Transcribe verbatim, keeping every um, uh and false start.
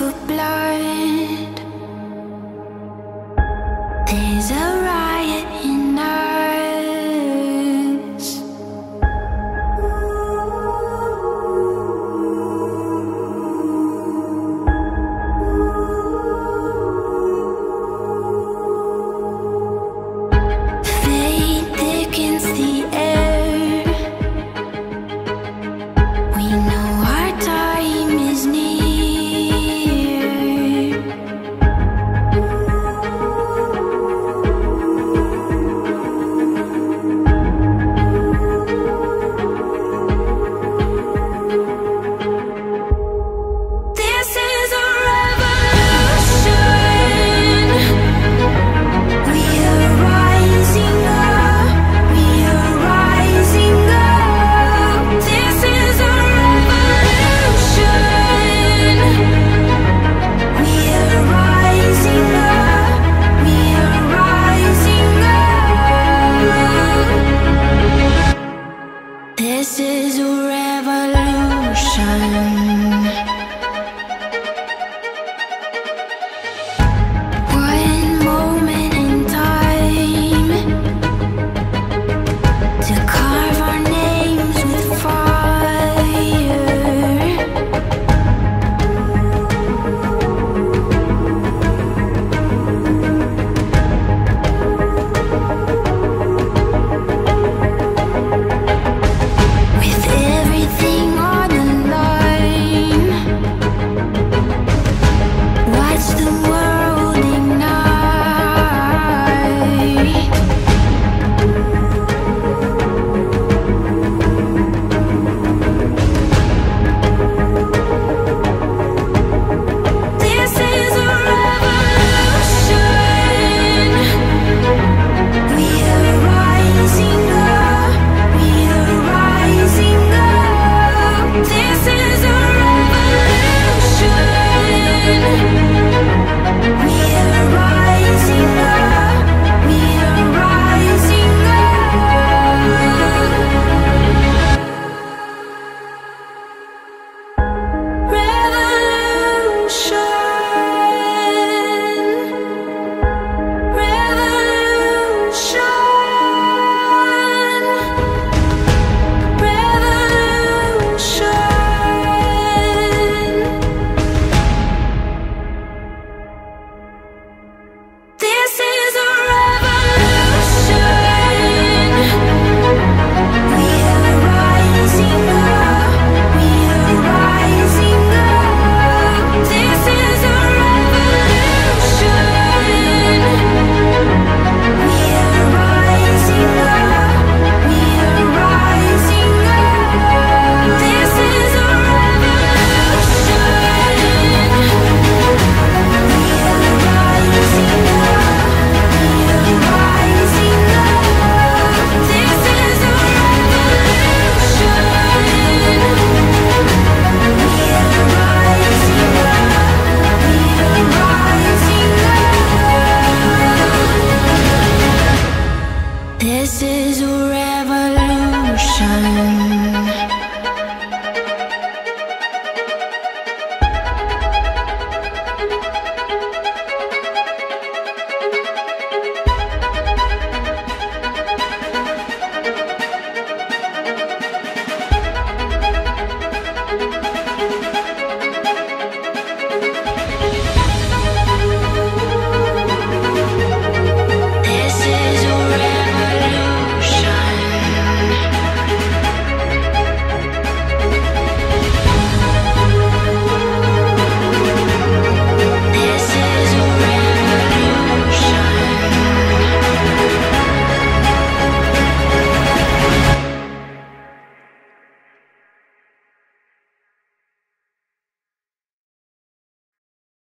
of blood. There's a riot in us. Fate thickens the air. We know our time is near. This is a revolution. We are rising up. We are rising up. This is a revolution. We are rising up. We are rising up. This is a revolution. One moment in time to carve our names with fire. With everything on the line, watch the world ignite. This is a revolution. We are rising up. We are rising up. This is a revolution. We are rising up. We are rising up. Revolution. Revolution. This is a revolution. We are rising up. We are rising up. This is a revolution. We are rising up. We are rising up. This is a revolution. We are rising up. We are rising up. This is a revolution. We are rising up. We are rising up. This is a revolution.